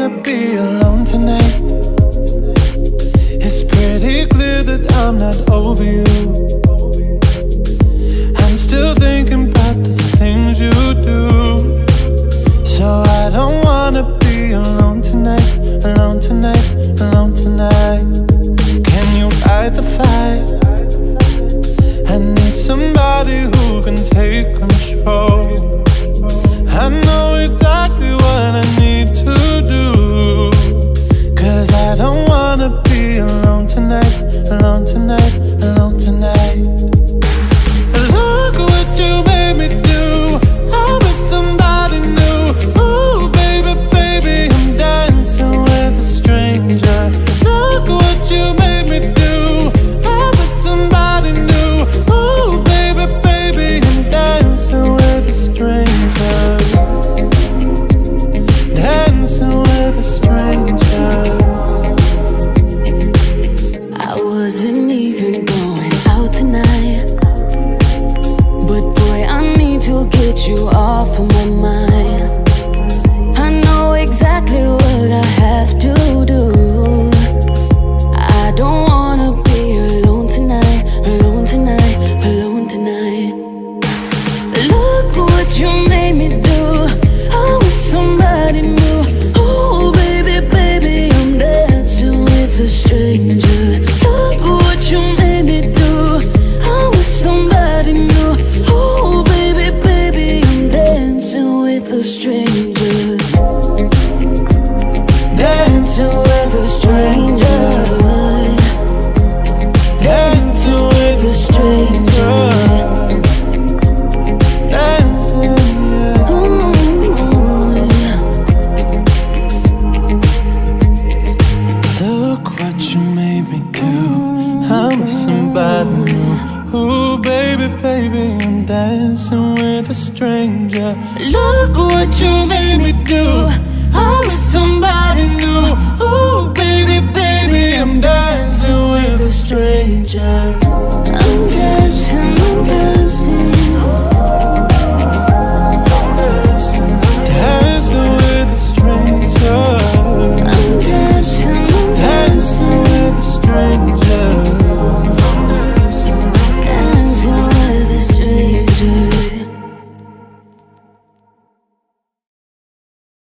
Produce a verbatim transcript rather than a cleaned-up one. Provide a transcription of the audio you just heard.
wanna be alone tonight. It's pretty clear that I'm not over you. I'm still thinking about the things you do. So I don't wanna be alone tonight, alone tonight, alone tonight. Can you fight the fire? I need somebody who can take control. I know exactly what I need to do, 'cause I don't wanna be alone tonight, alone tonight, alone tonight. Look what you made me do. I was somebody new. Ooh, baby, baby, I'm dancing with a stranger. Look what you made me do. I was somebody new. Ooh, baby, baby, I'm dancing with a stranger. Dancing with a stranger. I wasn't even going out tonight, but boy, I need to get you off of my mind. I know exactly what I have to do. I don't wanna be alone tonight, alone tonight, alone tonight. Look what you made me do. I was somebody new. Oh baby, baby, I'm dancing with a stranger. Look what you made me do. I was somebody new. Oh baby, baby, I'm dancing with a stranger. Dancing with a stranger. Dancing with a stranger. Dancing, yeah. Ooh, yeah. Look what you made me do. I'm with somebody new. Ooh, baby, baby, I'm dancing with a stranger. Look what you made me do. I'm with somebody